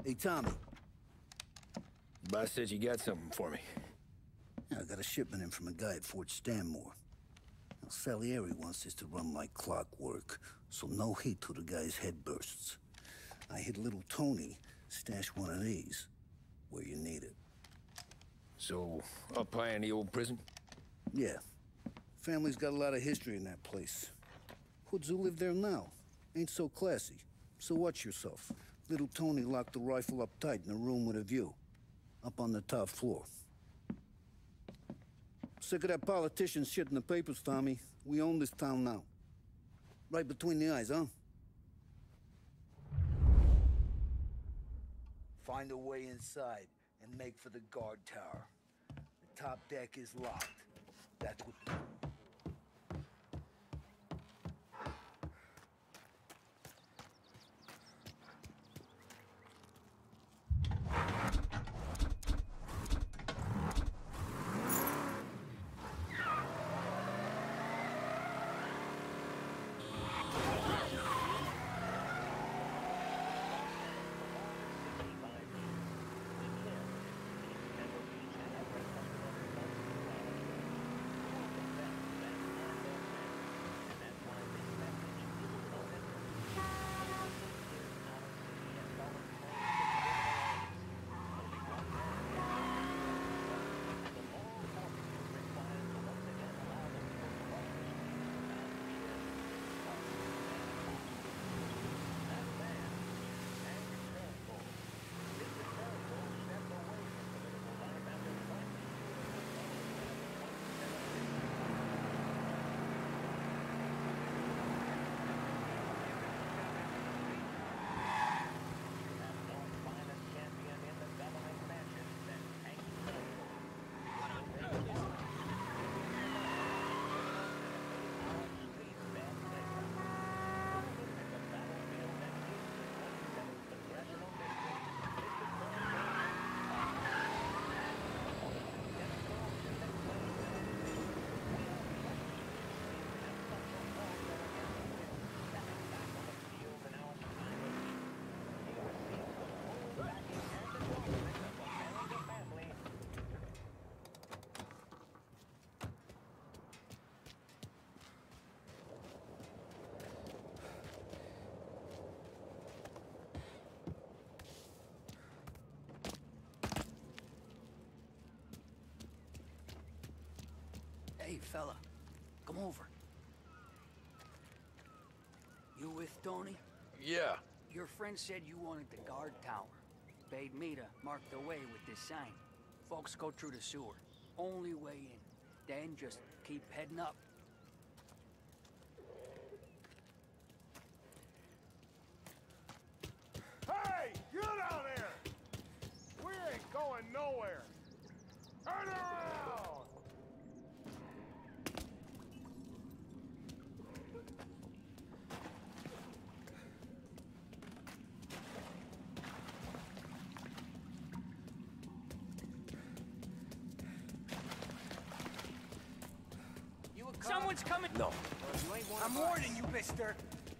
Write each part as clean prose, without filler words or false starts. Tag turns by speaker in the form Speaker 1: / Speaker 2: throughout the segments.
Speaker 1: Hey, Tommy.
Speaker 2: Boss said you got something for me.
Speaker 1: Yeah, I got a shipment in from a guy at Fort Stanmore. Now, Salieri wants this to run like clockwork, so no heat till the guy's head bursts. I hit little Tony, stash one of these, where you need it.
Speaker 2: So, up high in the old prison?
Speaker 1: Yeah. Family's got a lot of history in that place. Hoods who live there now. Ain't so classy. So watch yourself. Little Tony locked the rifle up tight in a room with a view. Up on the top floor. Sick of that politician shit in the papers, Tommy. We own this town now. Right between the eyes, huh? Find a way inside and make for the guard tower. The top deck is locked. That's what...
Speaker 3: Hey, fella. Come over. You with Tony?
Speaker 2: Yeah.
Speaker 3: Your friend said you wanted the guard tower. Paid me to mark the way with this sign. Folks go through the sewer. Only way in. Then just keep heading up.
Speaker 4: Hey! You down there! We ain't going nowhere! Turn around!
Speaker 3: Someone's coming!
Speaker 2: No.
Speaker 3: I'm warning you, mister!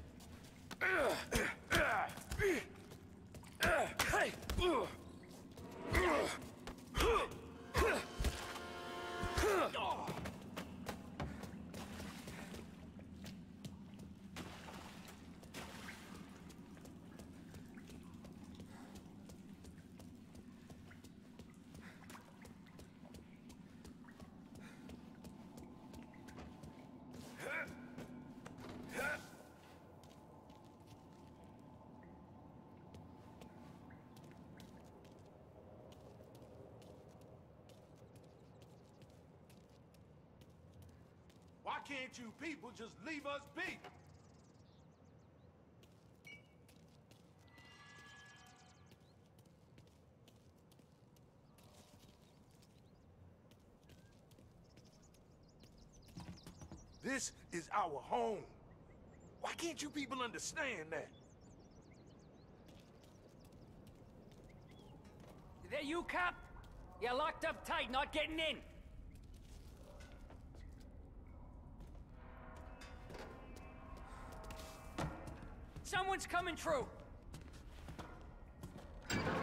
Speaker 2: Hey!
Speaker 4: Why can't you people just leave us be? This is our home. Why can't you people understand that?
Speaker 3: Is that you, cop? You're locked up tight, not getting in. Someone's coming through.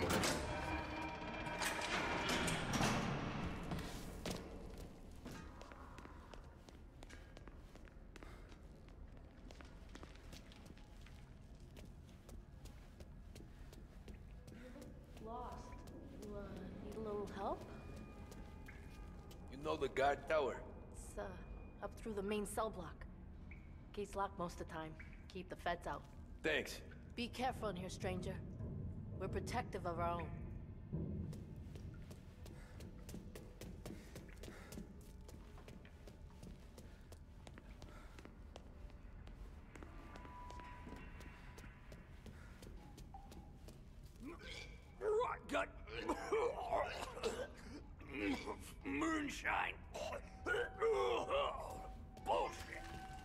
Speaker 5: lost. You, need a little help?
Speaker 2: You know the guard tower?
Speaker 5: It's, up through the main cell block. Gate's locked most of the time. Keep the feds out.
Speaker 2: Thanks.
Speaker 5: Be careful in here, stranger. We're protective of our own.
Speaker 3: Got moonshine. Bullshit.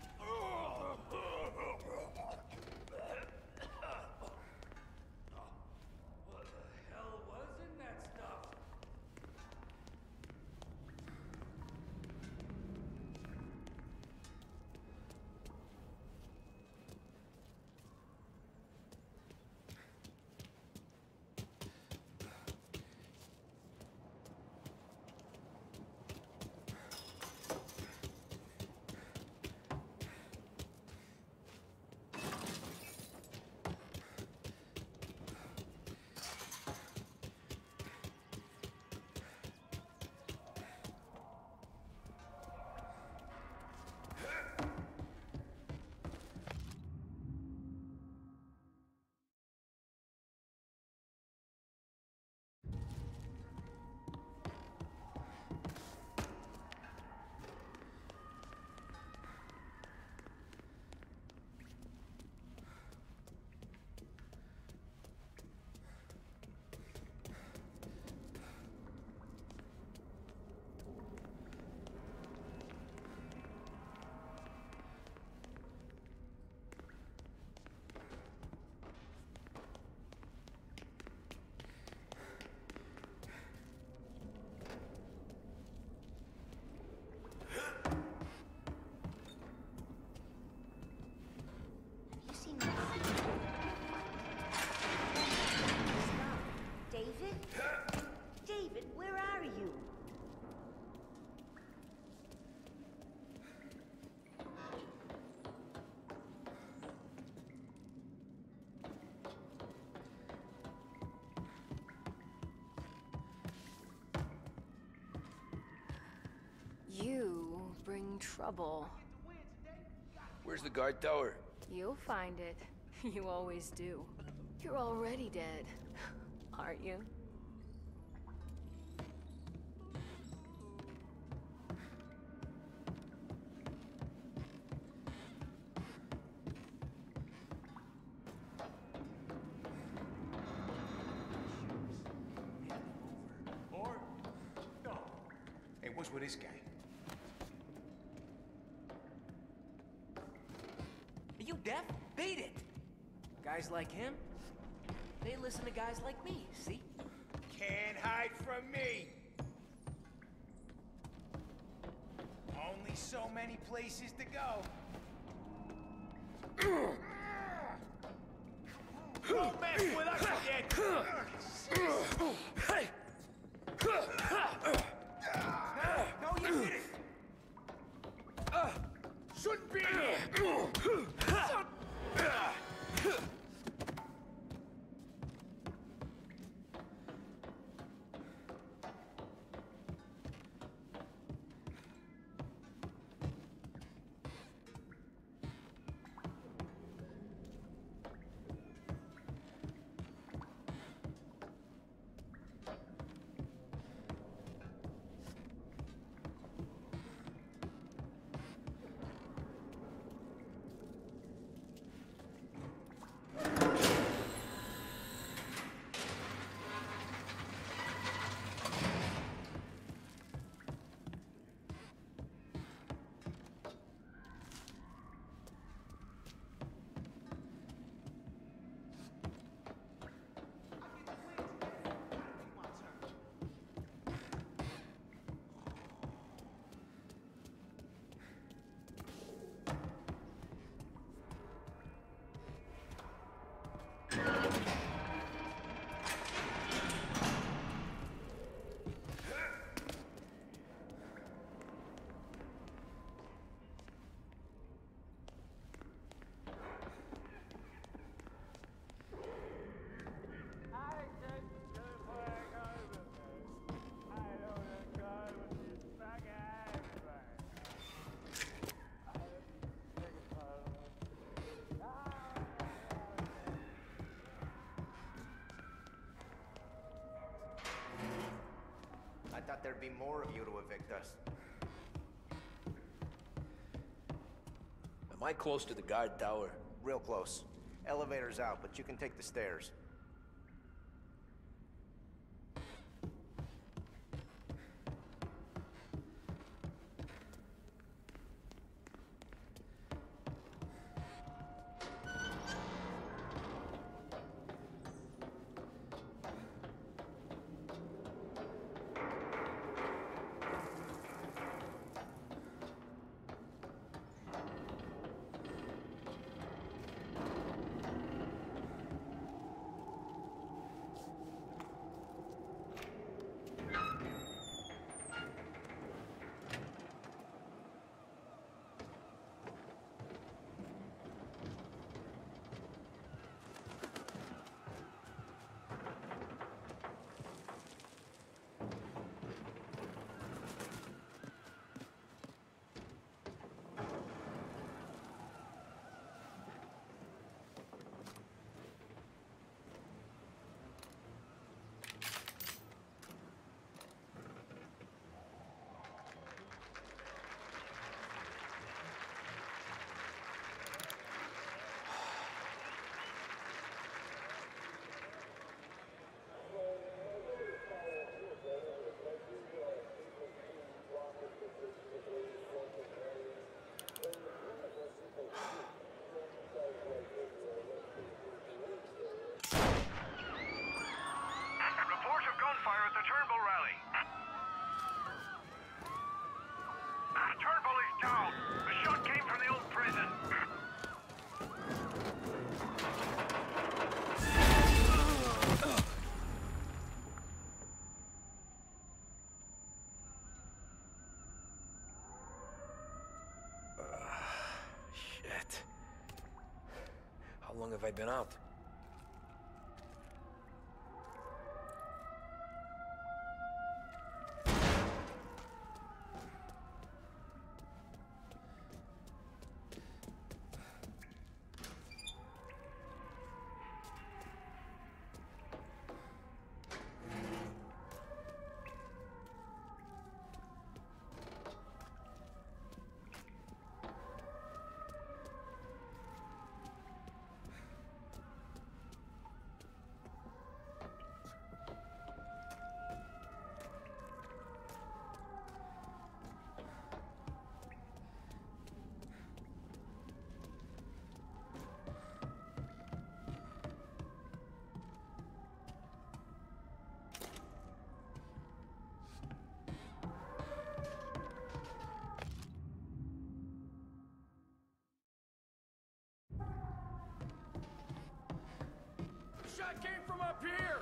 Speaker 3: What the hell was in that stuff?
Speaker 6: David? David, where are you?
Speaker 5: You bring trouble.
Speaker 2: Where's the guard tower?
Speaker 5: You'll find it. You always do. You're already dead, aren't you?
Speaker 7: Or, no. Hey, what's with this guy?
Speaker 8: Are you deaf? Beat it! Guys like him, they listen to guys like me, see?
Speaker 7: Can't hide from me. Only so many places to go. Don't mess with us again!
Speaker 2: Hey!
Speaker 7: No, you didn't! Shouldn't be here!
Speaker 9: there'd be more of you to evict us.
Speaker 2: Am I close to the guard tower?
Speaker 9: Real close. Elevator's out, but you can take the stairs.
Speaker 2: How long have I been out?
Speaker 3: Shot came from up here!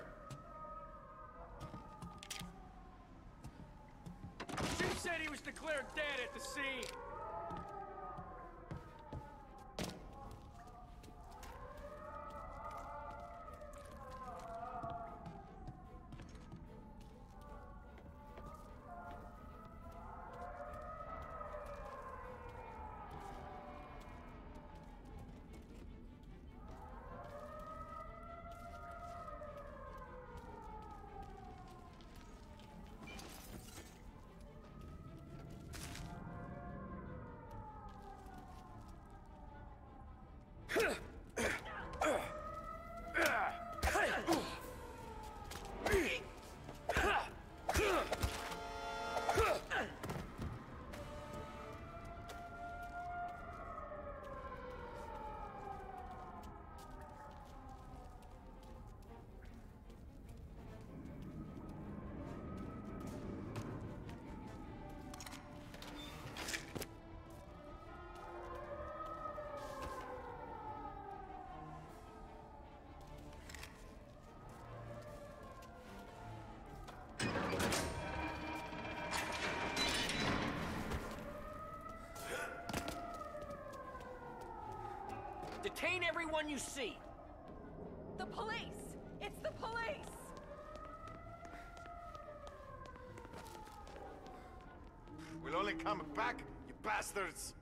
Speaker 3: Chief said he was declared dead at the scene.
Speaker 8: Detain everyone you see!
Speaker 5: The police! It's the police!
Speaker 4: We'll only come back, you bastards!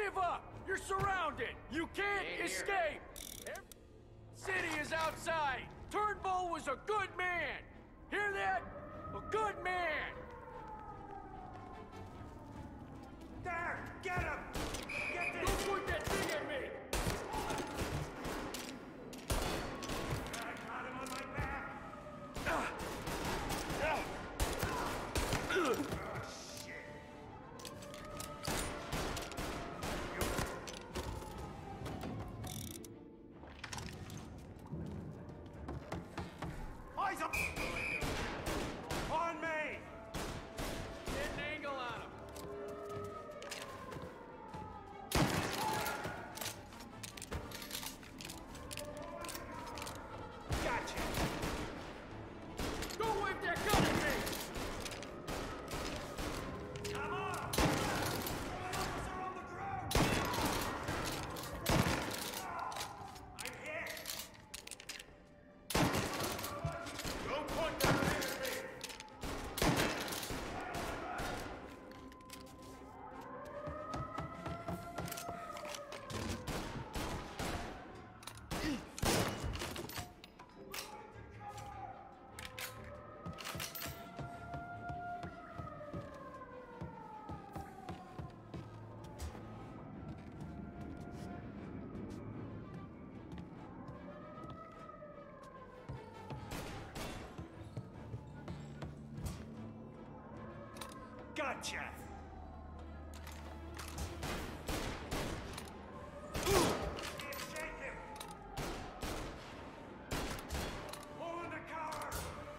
Speaker 3: give up! You're surrounded! You can't escape! Every city is outside! Turnbull was a good man! Hear that? A good man!
Speaker 7: There! Get him! Get this!
Speaker 3: Don't point that thing at me!
Speaker 7: I got him on my back! Eyes up! On me!
Speaker 3: Get an angle on him!
Speaker 7: Gotcha!
Speaker 3: Don't wave that gun at me!
Speaker 7: Come on! Officer on the ground! I'm hit! Don't point that thing at me! Gotcha! Shake him! Pull in the cover!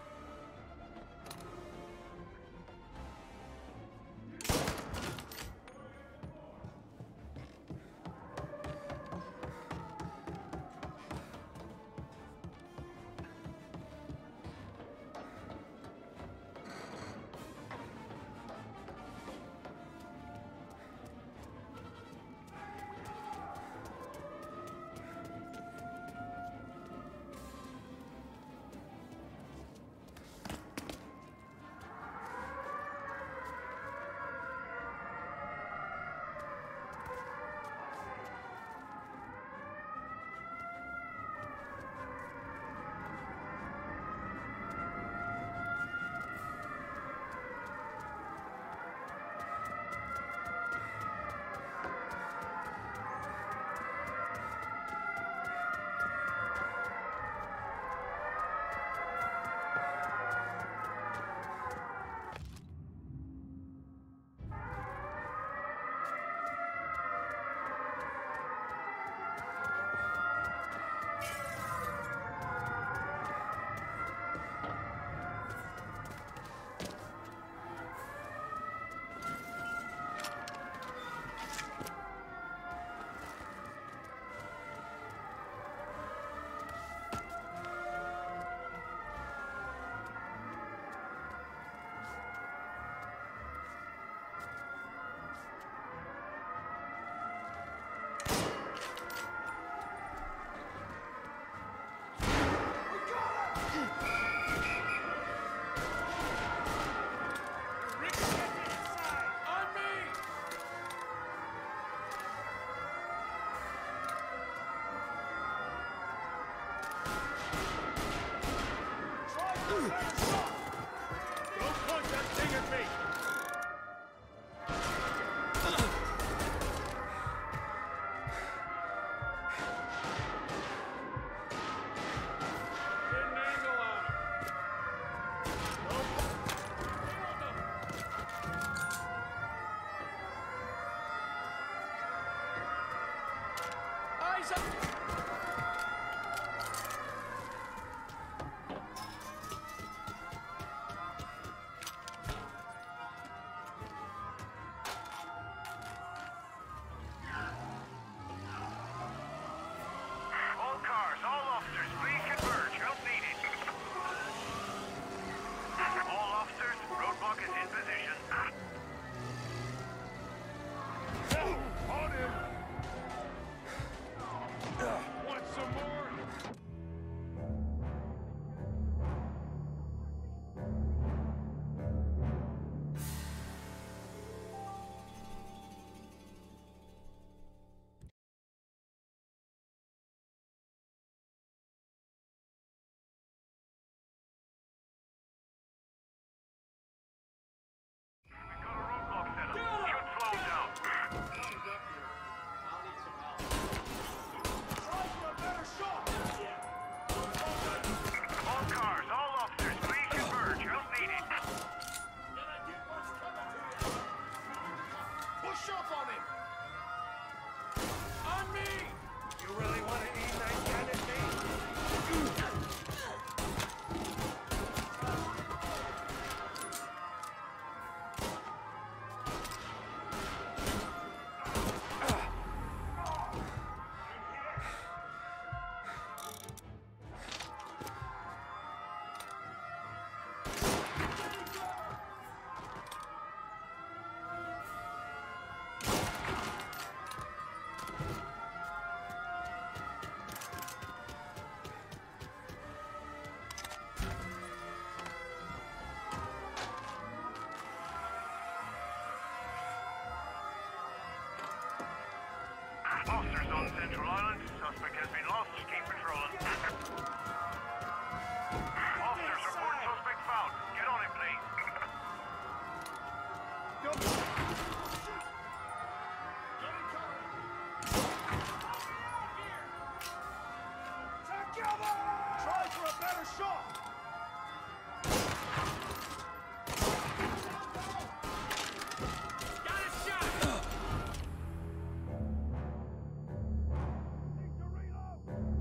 Speaker 4: Don't point that thing at me! Get an angle on him.
Speaker 3: Eyes up!
Speaker 4: All cars, all officers, please converge. Help needed. All officers, roadblock is in position. On him! shove on him!
Speaker 3: On me!
Speaker 4: You really want to aim that gun at me?
Speaker 10: Officers on Central Island. Suspect has been lost. Keep patrolling. Officers report suspect found. Get on him, please.
Speaker 4: Together! Try for a better shot!
Speaker 3: Got a shot!
Speaker 4: Need to reload!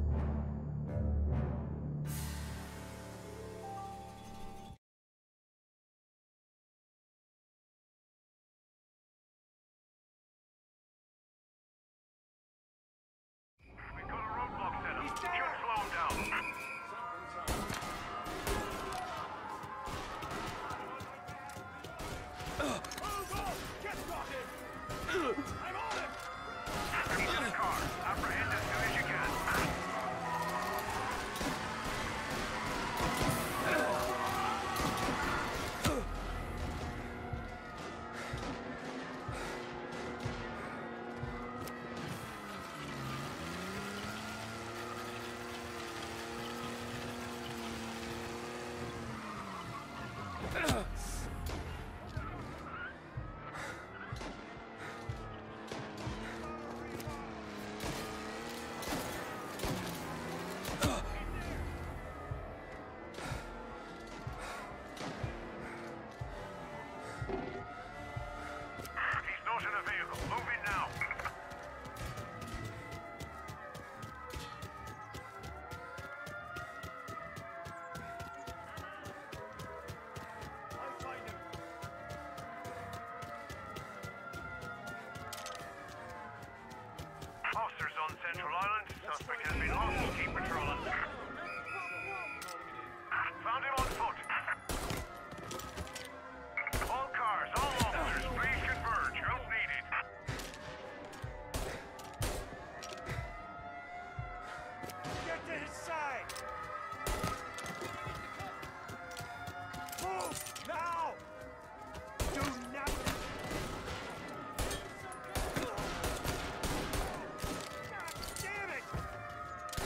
Speaker 10: We've got a roadblock set up. Should slow him down.
Speaker 4: Move on! Get got him! I'm on him!
Speaker 10: Get in the car. Apprehend as soon as you can. He's not in a vehicle. Move in now.
Speaker 4: I find him!
Speaker 10: Officers on Central Island. Suspect has been lost. Keep patrolling. Found him on foot. All cars, all officers, please converge. Help needed.
Speaker 4: Get to his side! Move! Now! Do nothing! God damn it!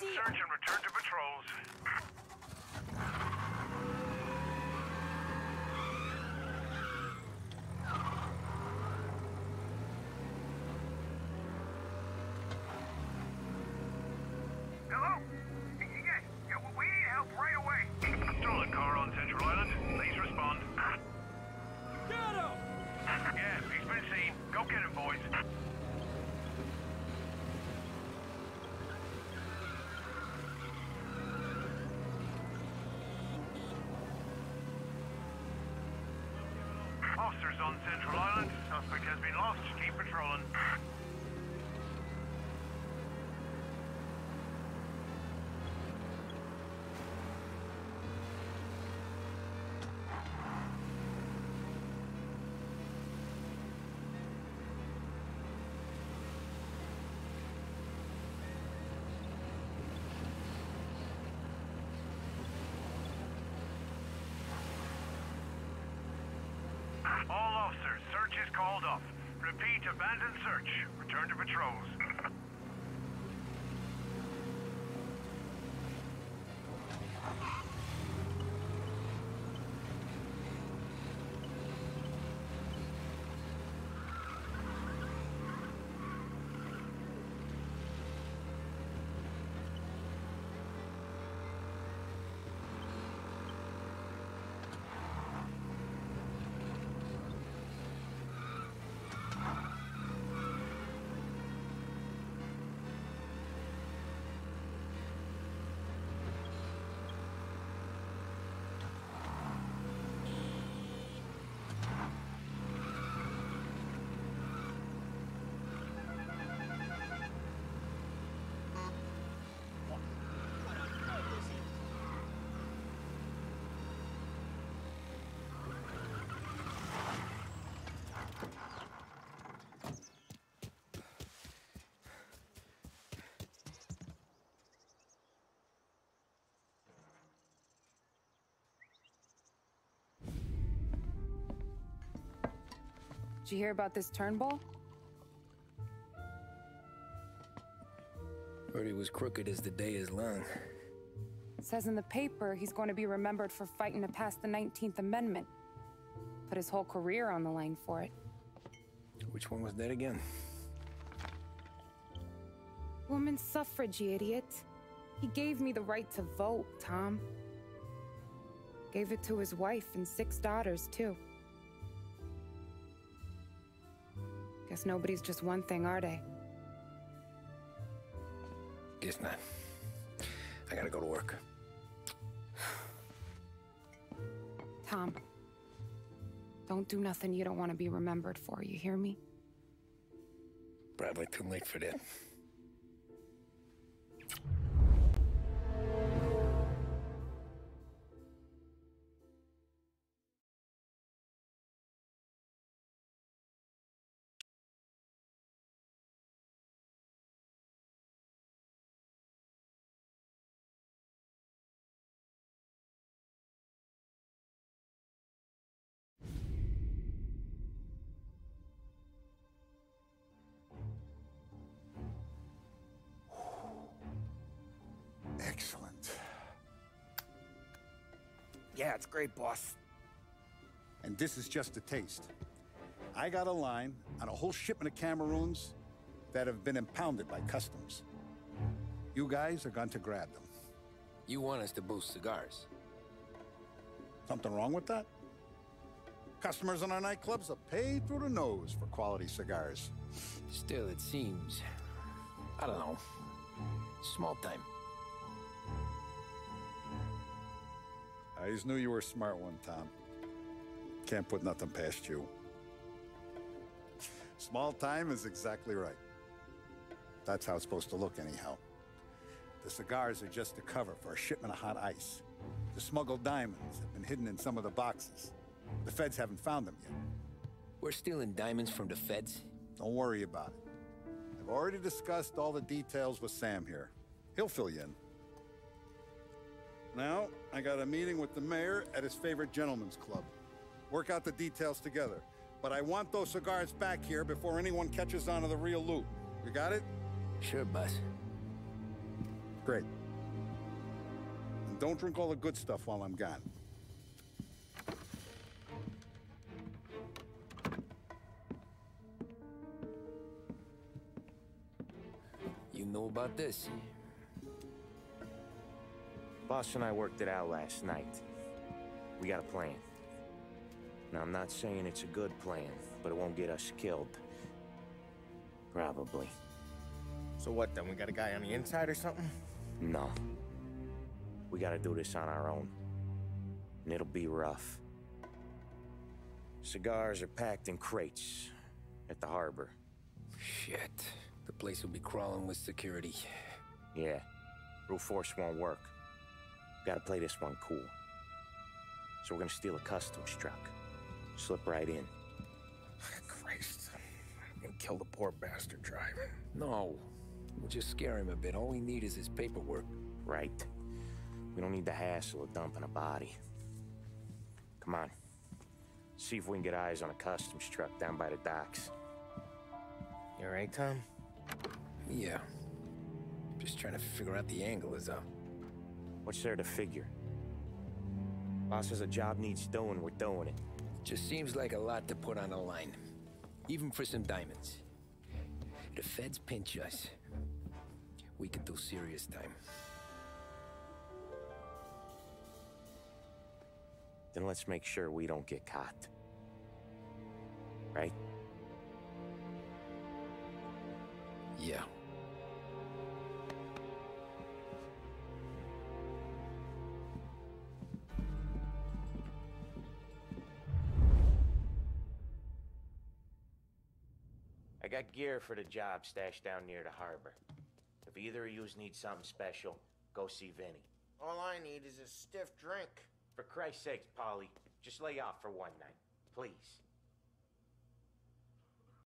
Speaker 8: see him!
Speaker 10: Search and return to patrols. Hello? Yeah, we need help right away. Stolen car on Central Island. Please respond.
Speaker 3: Get him!
Speaker 10: Yeah, he's been seen. Go get him, boys. Officers on Central Island. Suspect has been lost. Keep patrolling. All officers, search is called off. Repeat, abandon search. Return to patrols.
Speaker 11: Did you hear about this Turnbull?
Speaker 2: Heard he was crooked as the day is long.
Speaker 11: It says in the paper he's going to be remembered for fighting to pass the 19th Amendment. Put his whole career on the line for it.
Speaker 2: Which one was that again?
Speaker 11: Women's suffrage, you idiot. He gave me the right to vote, Tom. Gave it to his wife and 6 daughters, too. Guess nobody's just one thing, are they?
Speaker 2: Guess not. I gotta go to work.
Speaker 11: Tom, don't do nothing you don't want to be remembered for, you hear me?
Speaker 2: Probably too late for that.
Speaker 12: Excellent.
Speaker 7: Yeah, it's great, boss.
Speaker 12: And this is just a taste. I got a line on a whole shipment of Cameroons that have been impounded by customs. You guys are going to grab them.
Speaker 2: You want us to boost cigars?
Speaker 12: Something wrong with that? Customers in our nightclubs are paid through the nose for quality cigars.
Speaker 2: Still, it seems... I don't know. Small time.
Speaker 12: I always knew you were a smart one, Tom. Can't put nothing past you. Small time is exactly right. That's how it's supposed to look, anyhow. The cigars are just a cover for a shipment of hot ice. The smuggled diamonds have been hidden in some of the boxes. The feds haven't found them yet.
Speaker 2: We're stealing diamonds from the feds?
Speaker 12: Don't worry about it. I've already discussed all the details with Sam here. He'll fill you in. Now, I got a meeting with the mayor at his favorite gentleman's club. Work out the details together. But I want those cigars back here before anyone catches on to the real loot. You got it?
Speaker 2: Sure, boss.
Speaker 12: Great. And don't drink all the good stuff while I'm gone.
Speaker 2: You know about this?
Speaker 13: Boss and I worked it out last night. We got a plan. Now, I'm not saying it's a good plan, but it won't get us killed. Probably.
Speaker 14: So what then? We got a guy on the inside or something?
Speaker 13: No. We gotta do this on our own. And it'll be rough. Cigars are packed in crates at the harbor.
Speaker 2: Shit. The place will be crawling with security.
Speaker 13: Yeah. Brute force won't work. Gotta play this one cool. So we're gonna steal a customs truck. Slip right in.
Speaker 14: Christ. I'm gonna kill the poor bastard driving.
Speaker 2: No. We'll just scare him a bit. All we need is his paperwork.
Speaker 13: Right. We don't need the hassle of dumping a body. Come on. See if we can get eyes on a customs truck down by the docks.
Speaker 14: You alright, Tom?
Speaker 2: Yeah. Just trying to figure out the angle is up.
Speaker 13: What's there to figure? Boss says a job needs doing, we're doing it.
Speaker 2: Just seems like a lot to put on the line. Even for some diamonds. If the feds pinch us, we could do serious time.
Speaker 13: Then let's make sure we don't get caught. Right?
Speaker 2: Yeah.
Speaker 13: I got gear for the job stashed down near the harbor. If either of yous need something special, go see Vinny.
Speaker 14: All I need is a stiff drink.
Speaker 13: For Christ's sakes, Polly, just lay off for one night, please.